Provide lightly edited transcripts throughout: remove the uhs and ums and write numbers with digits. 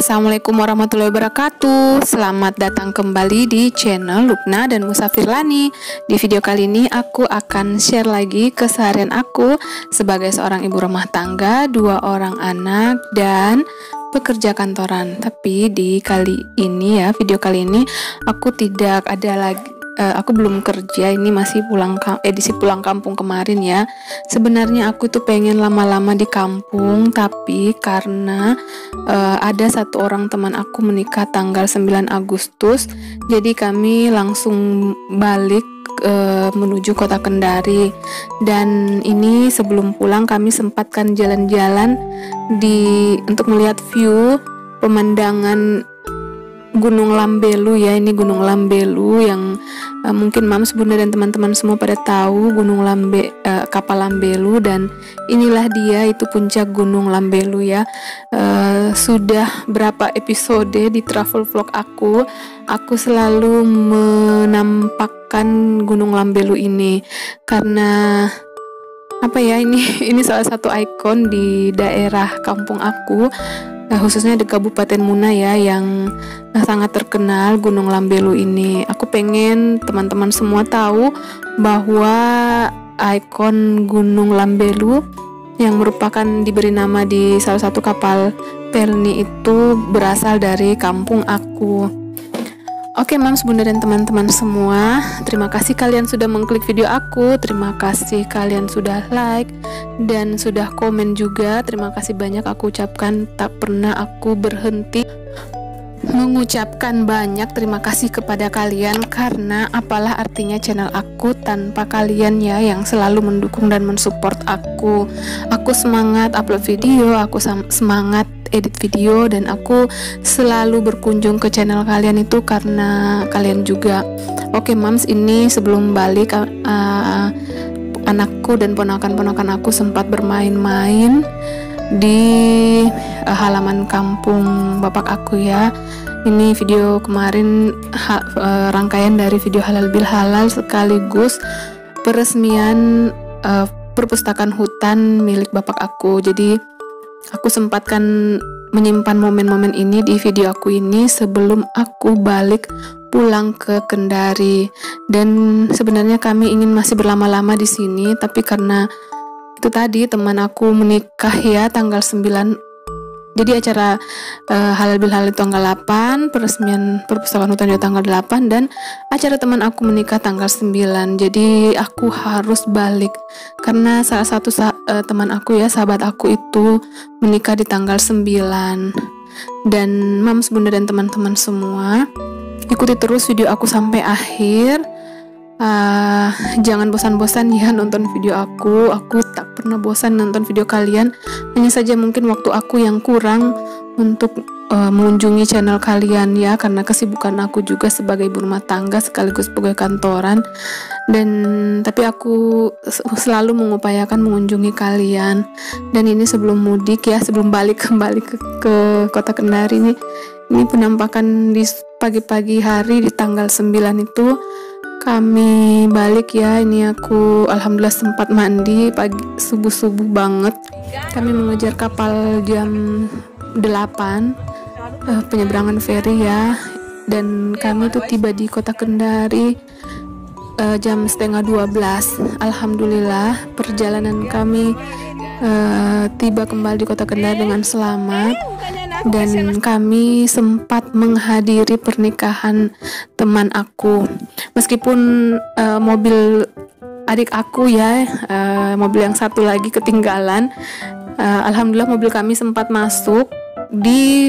Assalamualaikum warahmatullahi wabarakatuh. Selamat datang kembali di channel Lubna dan Musafir Lani. Di video kali ini aku akan share lagi keseharian aku sebagai seorang ibu rumah tangga, 2 orang anak, dan pekerja kantoran. Tapi di video kali ini aku tidak ada lagi. Aku belum kerja, ini masih edisi pulang kampung kemarin ya. Sebenarnya aku tuh pengen lama-lama di kampung, tapi karena ada satu orang teman aku menikah tanggal 9 Agustus, jadi kami langsung balik menuju kota Kendari. Dan ini sebelum pulang kami sempatkan jalan-jalan untuk melihat view pemandangan Gunung Lambelu ya. Ini Gunung Lambelu yang mungkin Mams, Bunda dan teman-teman semua pada tahu kapal Lambelu, dan inilah dia, itu puncak Gunung Lambelu ya. Sudah berapa episode di travel vlog aku selalu menampakkan Gunung Lambelu ini karena apa ya, ini salah satu ikon di daerah kampung aku. Khususnya di Kabupaten Muna ya, yang sangat terkenal Gunung Lambelu ini. Aku pengen teman-teman semua tahu bahwa ikon Gunung Lambelu yang merupakan diberi nama di salah satu kapal Pelni itu berasal dari kampung aku. Oke Mams, Bunda dan teman-teman semua, terima kasih kalian sudah mengklik video aku, terima kasih kalian sudah like dan sudah komen juga. Terima kasih banyak aku ucapkan, tak pernah aku berhenti mengucapkan banyak terima kasih kepada kalian, karena apalah artinya channel aku tanpa kalian ya, yang selalu mendukung dan mensupport aku. Aku semangat upload video, aku semangat edit video, dan aku selalu berkunjung ke channel kalian itu karena kalian juga. Oke Mams, ini sebelum balik anakku dan ponakan-ponakan aku sempat bermain-main di halaman kampung bapak aku ya. Ini video kemarin rangkaian dari video halal bil halal sekaligus peresmian perpustakaan hutan milik bapak aku. Jadi aku sempatkan menyimpan momen-momen ini di video aku ini sebelum aku balik pulang ke Kendari. Dan sebenarnya kami ingin masih berlama-lama di sini, tapi karena itu tadi teman aku menikah ya tanggal 9. Jadi acara halal bil halal itu tanggal 8, peresmian perpustakaan hutan itu tanggal 8, dan acara teman aku menikah tanggal 9. Jadi aku harus balik karena salah satu teman aku ya, sahabat aku itu menikah di tanggal 9. Dan Mams, Bunda dan teman-teman semua, ikuti terus video aku sampai akhir. Jangan bosan-bosan ya nonton video aku tak pernah bosan nonton video kalian. Hanya saja mungkin waktu aku yang kurang untuk mengunjungi channel kalian ya, karena kesibukan aku juga sebagai ibu rumah tangga sekaligus pegawai kantoran. Tapi aku selalu mengupayakan mengunjungi kalian. Dan ini sebelum mudik ya, sebelum balik kembali ke kota Kendari ini penampakan di pagi-pagi hari di tanggal 9 itu kami balik ya. Ini aku alhamdulillah sempat mandi pagi, subuh-subuh banget. Kami mengejar kapal jam 8 penyeberangan feri ya, dan kami tuh tiba di kota Kendari jam setengah 12. Alhamdulillah perjalanan kami tiba kembali di kota Kendari dengan selamat, dan kami sempat menghadiri pernikahan teman aku. Meskipun mobil adik aku ya, mobil yang satu lagi ketinggalan, alhamdulillah mobil kami sempat masuk di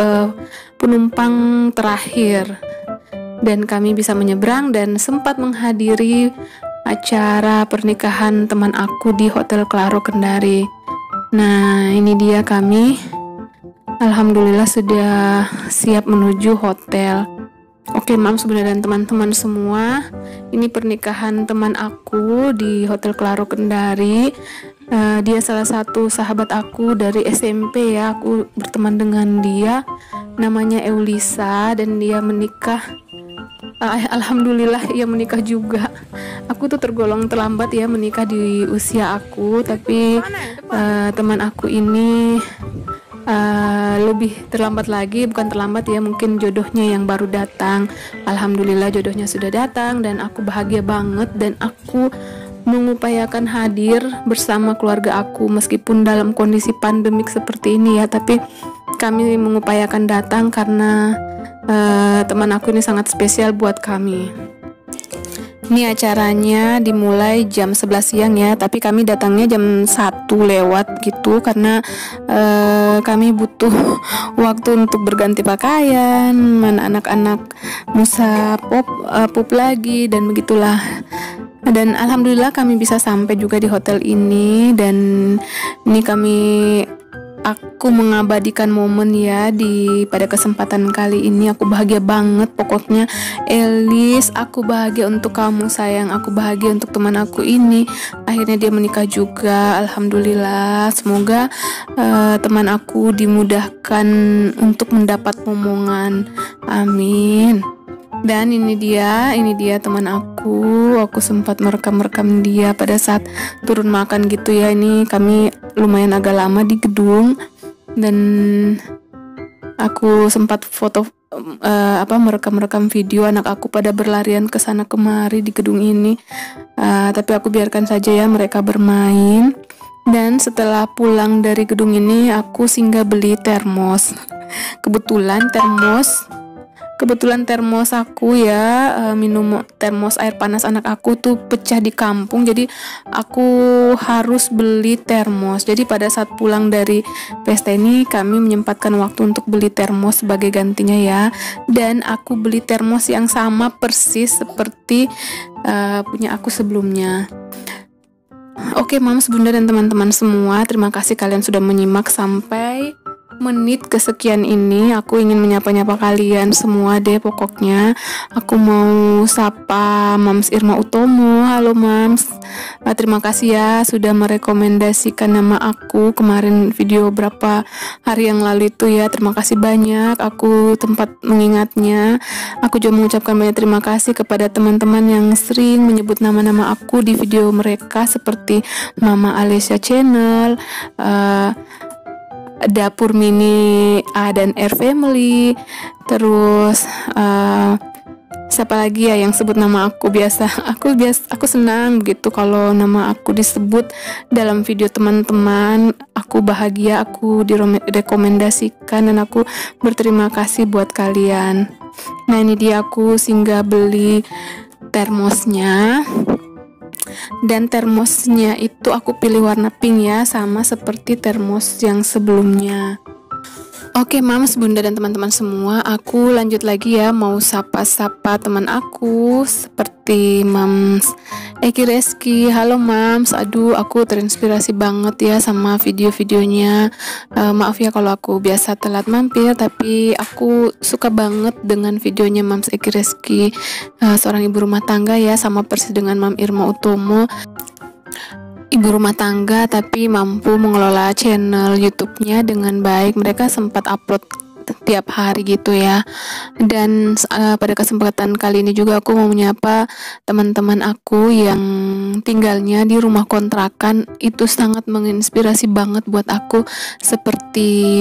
penumpang terakhir, dan kami bisa menyeberang dan sempat menghadiri acara pernikahan teman aku di Hotel Claro Kendari. Nah ini dia, kami alhamdulillah sudah siap menuju hotel. Oke Mams, Bunda dan teman-teman semua, ini pernikahan teman aku di Hotel Claro Kendari. Dia salah satu sahabat aku dari SMP ya, aku berteman dengan dia, namanya Eulisa, dan dia menikah. Alhamdulillah ia menikah juga. Aku tuh tergolong terlambat ya menikah di usia aku, tapi teman aku ini lebih terlambat lagi, bukan terlambat ya, mungkin jodohnya yang baru datang. Alhamdulillah jodohnya sudah datang dan aku bahagia banget, dan aku mengupayakan hadir bersama keluarga aku meskipun dalam kondisi pandemik seperti ini ya, tapi kami mengupayakan datang karena teman aku ini sangat spesial buat kami. Ini acaranya dimulai jam 11 siang ya, tapi kami datangnya jam 1 lewat gitu karena kami butuh waktu untuk berganti pakaian, mana anak-anak musa pup lagi dan begitulah. Dan alhamdulillah kami bisa sampai juga di hotel ini, dan ini aku mengabadikan momen ya pada kesempatan kali ini. Aku bahagia banget pokoknya. Elis, aku bahagia untuk kamu sayang, aku bahagia untuk teman aku ini, akhirnya dia menikah juga, alhamdulillah. Semoga teman aku dimudahkan untuk mendapat momongan, amin. Dan ini dia teman aku sempat merekam dia pada saat turun makan gitu ya. Ini kami lumayan agak lama di gedung, dan aku sempat merekam video anak aku pada berlarian ke sana kemari di gedung ini. Tapi aku biarkan saja ya mereka bermain. Dan setelah pulang dari gedung ini aku singgah beli termos. Kebetulan termos aku ya, minum termos air panas anak aku tuh pecah di kampung, jadi aku harus beli termos. Jadi pada saat pulang dari pesta ini kami menyempatkan waktu untuk beli termos sebagai gantinya ya. Dan aku beli termos yang sama persis seperti punya aku sebelumnya. Oke, Mams, Bunda, dan teman-teman semua, terima kasih kalian sudah menyimak sampai menit kesekian ini. Aku ingin menyapa-nyapa kalian semua deh pokoknya. Aku mau sapa Mams Irma Utomo. Halo Mams, terima kasih ya sudah merekomendasikan nama aku kemarin video berapa hari yang lalu itu ya. Terima kasih banyak, aku tempat mengingatnya. Aku juga mengucapkan banyak terima kasih kepada teman-teman yang sering menyebut nama-nama aku di video mereka, seperti Mama Alessia Channel, Dapur Mini A dan R Family, terus siapa lagi ya yang sebut nama aku aku senang begitu kalau nama aku disebut dalam video teman-teman. Aku bahagia, aku direkomendasikan, dan aku berterima kasih buat kalian. Nah, ini dia aku singgah beli termosnya. Dan termosnya itu aku pilih warna pink ya, sama seperti termos yang sebelumnya. Oke Mams, Bunda, dan teman-teman semua, aku lanjut lagi ya, mau sapa-sapa teman aku seperti Mams Eki Reski. Halo Mams, aduh aku terinspirasi banget ya sama video-videonya. Maaf ya kalau aku biasa telat mampir, tapi aku suka banget dengan videonya Mams Eki Reski, seorang ibu rumah tangga ya, sama persis dengan Mam Irma Utomo. Ibu rumah tangga tapi mampu mengelola channel YouTube-nya dengan baik. Mereka sempat upload tiap hari gitu ya. Dan pada kesempatan kali ini juga aku mau menyapa teman-teman aku yang tinggalnya di rumah kontrakan. Itu sangat menginspirasi banget buat aku, seperti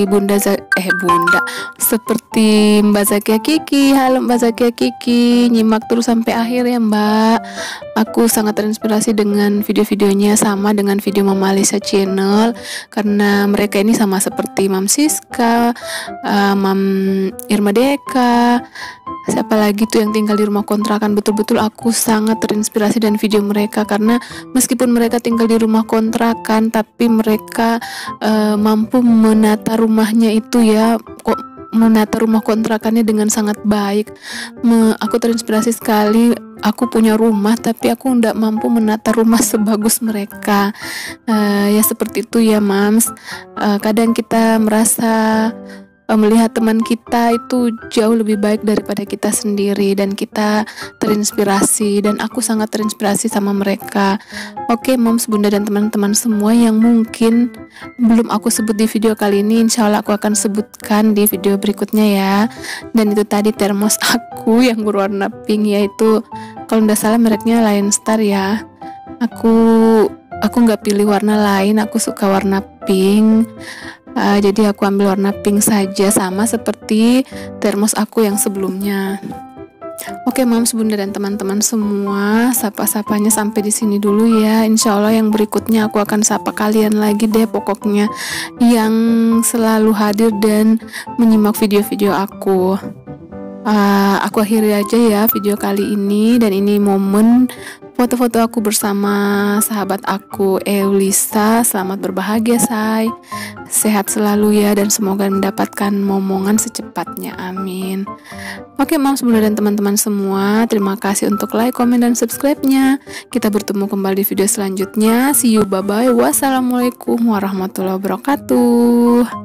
seperti Mbak Zakia Kiki. Halo Mbak Zakia Kiki, nyimak terus sampai akhir ya Mbak. Aku sangat terinspirasi dengan video-videonya, sama dengan video Mama Alessia Channel, karena mereka ini sama seperti Mam Siska, Mam Irma Deka, siapa lagi tuh yang tinggal di rumah kontrakan. Betul-betul aku sangat terinspirasi dan video mereka, karena meskipun mereka tinggal di rumah kontrakan, tapi mereka mampu menata rumahnya itu ya, menata rumah kontrakannya dengan sangat baik. Aku terinspirasi sekali. Aku punya rumah tapi aku tidak mampu menata rumah sebagus mereka. Ya seperti itu ya Mams. Kadang kita merasa melihat teman kita itu jauh lebih baik daripada kita sendiri, dan kita terinspirasi, dan aku sangat terinspirasi sama mereka. Oke Moms, Bunda, dan teman-teman semua yang mungkin belum aku sebut di video kali ini, insya Allah aku akan sebutkan di video berikutnya ya. Dan itu tadi termos aku yang berwarna pink, yaitu kalau tidak salah mereknya Lion Star ya. Aku nggak pilih warna lain, aku suka warna pink. Jadi aku ambil warna pink saja, sama seperti termos aku yang sebelumnya. Oke Moms, Bunda dan teman-teman semua, sapa-sapanya sampai di sini dulu ya. Insya Allah yang berikutnya aku akan sapa kalian lagi deh, pokoknya yang selalu hadir dan menyimak video-video aku. Aku akhiri aja ya video kali ini, dan ini momen foto-foto aku bersama sahabat aku Eulisa. Selamat berbahagia say, sehat selalu ya, dan semoga mendapatkan momongan secepatnya, amin. Oke Moms, Bunda dan teman-teman semua, terima kasih untuk like, komen, dan subscribe-nya. Kita bertemu kembali di video selanjutnya. See you, bye-bye. Wassalamualaikum warahmatullahi wabarakatuh.